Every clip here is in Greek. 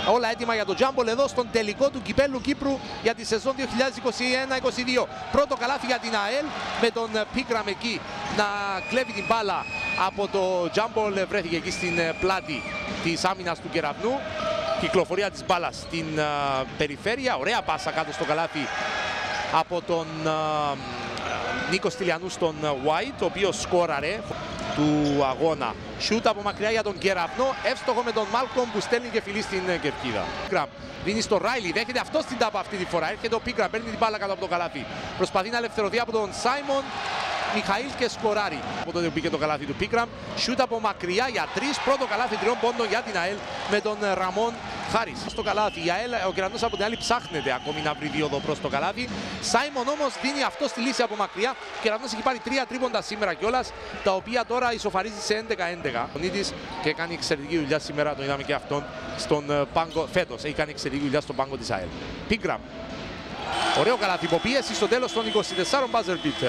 Όλα έτοιμα για το Τζάμπολ εδώ στον τελικό του Κυπέλλου Κύπρου για τη σεζόν 2021-22. Πρώτο καλάθι για την ΑΕΛ με τον Πίκραμ εκεί να κλέβει την μπάλα από το Τζάμπολ. Βρέθηκε εκεί στην πλάτη της άμυνας του Κεραυνού. Κυκλοφορία της μπάλας στην περιφέρεια. Ωραία πάσα κάτω στο καλάθι από τον Νίκο Στυλιανού στον White, ο οποίος σκόραρε του αγώνα. Σούτ από μακριά για τον Κεραυνό. Εύστοχο με τον Μάλκομ που στέλνει και φιλή στην κερκίδα. Πίκραμ δίνει στο Ράιλι. Δέχεται αυτό στην τάπα αυτή τη φορά. Έρχεται ο Πίκραμ, παίρνει την μπάλα κάτω από το καλάθι. Προσπαθεί να ελευθερωθεί από τον Σάιμον Μιχαήλ και σκοράρει. Από τότε που μπήκε το καλάθι του Πίκραμ. Σούτ από μακριά για 3. Πρώτο καλάθι 3 πόντων για την ΑΕΛ με τον Ραμόν Χάρις. Στο καλάθι η ΑΕΛ, ο Κεραυνός από την άλλη ψάχνεται ακόμη να βρει δίωδο προς το καλάθι. Σάιμον όμως δίνει αυτό στη λύση από μακριά. Ο Κεραυνός έχει πάρει 3 τρίποντα σήμερα κιόλας, τα οποία τώρα ισοφαρίζει σε 11-11. Ο Νίτης και κάνει εξαιρετική δουλειά σήμερα, το είδαμε και αυτόν στον πάγκο. Φέτος έχει κάνει εξαιρετική δουλειά στον πάγκο της ΑΕΛ. Πίκραμ. Ωραίο καλάθι υποπίεση στο τέλος των 24 buzzer beater.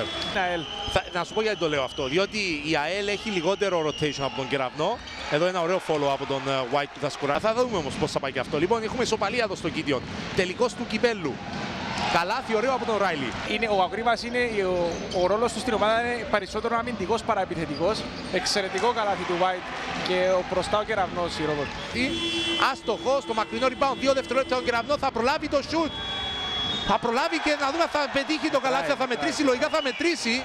Να σου πω γιατί το λέω αυτό. Διότι η ΑΕΛ έχει λιγότερο rotation από τον Κεραυνό. Εδώ ένα ωραίο follow από τον White που θα σκοράρει. Θα δούμε όμως πώς θα πάει και αυτό. Λοιπόν, έχουμε ισοπαλία εδώ στο Κίτιον. Τελικός του Κυπέλλου. Καλάθι ωραίο από τον Ράιλι. Ο Αγρίμας είναι, ο ρόλος του στην ομάδα είναι περισσότερο αμυντικός παρά επιθετικός. Εξαιρετικό καλάθι του White και μπροστά ο Κεραυνός η ρόλο. Άστοχο στο μακρινό rebound. 2 δευτερόλεπτα ο Κεραυνό θα προλάβει το shoot. Θα προλάβει και να δούμε αν θα πετύχει το καλάθι, θα μετρήσει, λογικά θα μετρήσει.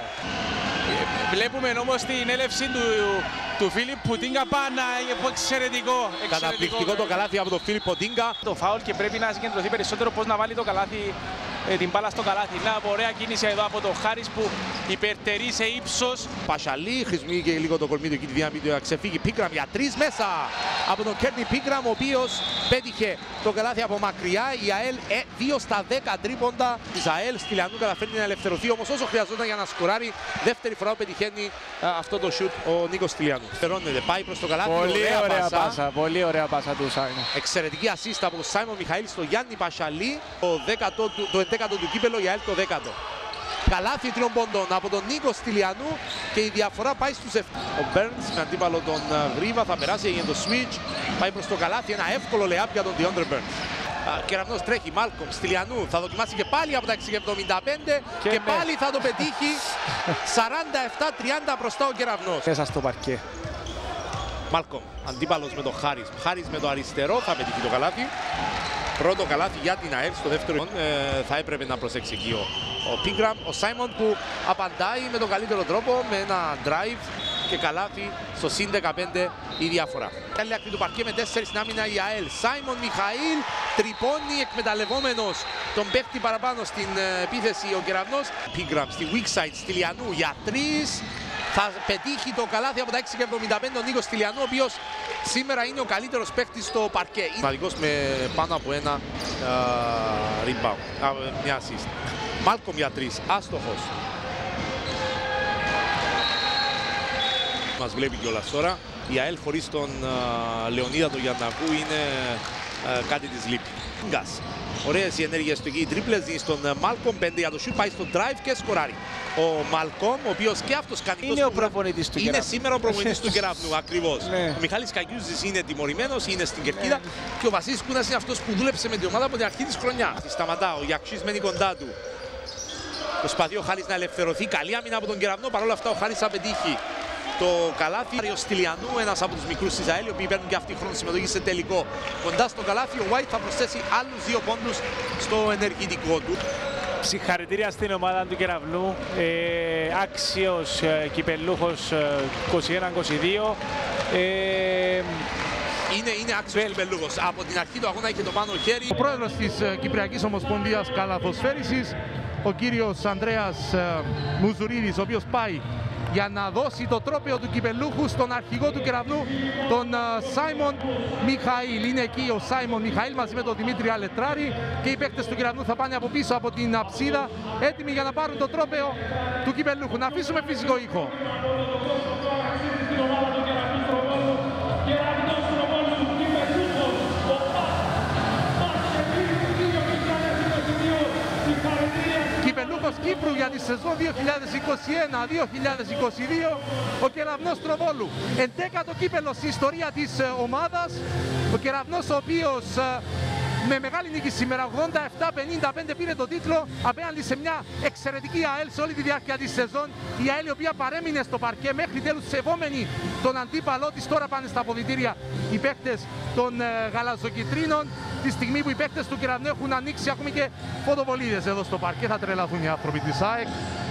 Βλέπουμε όμως την έλευση του Φίλιπ Πουτίνγκα πάνω, εξαιρετικό. Καταπληκτικό το καλάθι από τον Φίλιπ Πουτίνγκα. Το φάουλ και πρέπει να συγκεντρωθεί περισσότερο πώς να βάλει το καλάθι, την μπάλα στο καλάθι. Να, ωραία κίνηση εδώ από τον Χάρις που υπερτερεί σε ύψος. Πασαλή, χρησιμοποιεί και λίγο το κορμί του εκεί τη δύναμη του να ξεφύγει. Πίκραμ για 3 μέσα από τον Κέρνι Πίκραμ, ο οποίος πέτυχε το καλάθι από μακριά. Η ΑΕΛ 2 στα 10 τρίποντα της ΑΕΛ. Στυλιανού καταφέρνει να ελευθερωθεί όμως όσο χρειαζόταν για να σκοράρει. Δεύτερη φορά που πετυχαίνει αυτό το shoot ο Νίκος Στυλιανού. Φερώνεται, πάει προς το καλάθι. Πολύ ωραία πάσα. Πολύ ωραία πάσα του Σάιμον. Εξαιρετική assist από τον Σάιμον Μιχαήλ στο Γιάννη Πασαλή. Το 11ο του κύπελλο, η ΑΕΛ το 10ο. Καλάθι 3 πόντων από τον Νίκο Στυλιανού και η διαφορά πάει στους 7. Ο Μπέρνς με αντίπαλο τον Γρίβα θα περάσει για το switch. Πάει προς το καλάθι, ένα εύκολο layup για τον Διόντρε Μπέρνς. Κεραυνός τρέχει, Μάλκομ, Στυλιανού θα δοκιμάσει και πάλι από τα 6,75 και πάλι θα το πετύχει. 47-30 μπροστά ο Κεραυνός. Μέσα στο παρκέ. Μάλκομ, αντίπαλος με τον Χάρις. Χάρις με το αριστερό θα πετύχει το καλάθι. Πρώτο καλάθι για την ΑΕΛ στο δεύτερο. Θα έπρεπε να προσέξει εκεί ο Πίκραμ. Ο Σάιμον που απαντάει με τον καλύτερο τρόπο με ένα drive και καλάθι στο συν 15 η διαφορά. Καλή άκρη του παρκέ με 4 στην άμυνα η ΑΕΛ. Σάιμον Μιχαήλ τρυπώνει εκμεταλλευόμενος τον παίχτη παραπάνω στην επίθεση ο Κεραυνός. Πίκραμ στη weak side Στυλιανού για 3. Θα πετύχει το καλάθι από τα 6,75 ο Νίκος Στυλιανού, ο οποίος σήμερα είναι ο καλύτερος παίκτης στο παρκέ. Σημαντικός με πάνω από ένα rebound, μια assist. Μάλκομ για 3, άστοχος. Μας βλέπει κιόλας τώρα. Η ΑΕΛ χωρίς τον Λεωνίδα τον Γιαννακού είναι κάτι της λείπει. Ωραίες οι ενέργειες του εκεί, οι τρίπλες δίνει στον Μάλκομ, 5 για το shoot, πάει στο drive και σκοράρει. Ο Μάλκομ, ο οποίος και αυτός κάνει... Είναι ο προπονητής του Κεραυνού. Είναι σήμερα ο προπονητής του Κεραυνού, ακριβώς. Ναι. Ο Μιχάλης Καγιούζης είναι τιμωρημένος, είναι στην κερκίδα και ο Βασίλης Κούνας είναι αυτός που δούλεψε με την ομάδα από την αρχή της χρονιάς. Σταματά, ο Γιακσής μένει κοντά του. Προσπαθεί ο Χάρης να ελευθερωθεί, καλή άμυνα από τον Κεραυνό, παρόλα αυτά ο Χάρης θα πετύχει το καλάθι. Ο Στυλιανού, ένας από τους μικρούς της ΑΕΛ, οι οποίοι παίρνουν και αυτοί χρόνο συμμετοχή σε τελικό. Κοντά στο καλάθι, ο White θα προσθέσει άλλους 2 πόντους στο ενεργητικό του. Συγχαρητήρια στην ομάδα του Κεραυνού, άξιος κυπελλούχος 21-22. Είναι άξιος κυπελλούχος. Από την αρχή του αγώνα είχε το πάνω χέρι. Ο πρόεδρος της Κυπριακής Ομοσπονδίας Καλαθοσφαίρισης, ο κύριος Ανδρέας Μουζουρίδης, ο οποίος πάει για να δώσει το τρόπαιο του κυπελλούχου στον αρχηγό του Κεραυνού, τον Σάιμον Μιχαήλ. Είναι εκεί ο Σάιμον Μιχαήλ μαζί με τον Δημήτρη Αλετράρη και οι παίκτες του Κεραυνού θα πάνε από πίσω από την αψίδα, έτοιμοι για να πάρουν το τρόπαιο του κυπελλούχου. Να αφήσουμε φυσικό ήχο. Κύπρου για τη σεζόν 2021-2022 ο Κεραυνός Τροβόλου. 11ο κύπελλο στην ιστορία της ομάδας. Ο Κεραυνός ο οποίος με μεγάλη νίκη σήμερα, 87-55 πήρε τον τίτλο απέναντι σε μια εξαιρετική ΑΕΛ σε όλη τη διάρκεια της σεζόν. Η ΑΕΛ η οποία παρέμεινε στο παρκέ μέχρι τέλους σεβόμενη τον αντίπαλό της. Τώρα πάνε στα αποδυτήρια οι παίκτες των γαλαζοκιτρίνων. Τη στιγμή που οι παίκτες του Κεραυνού έχουν ανοίξει ακόμη και φωτοβολίδες εδώ στο παρκέ. Θα τρελαθούν οι άνθρωποι της ΑΕΚ.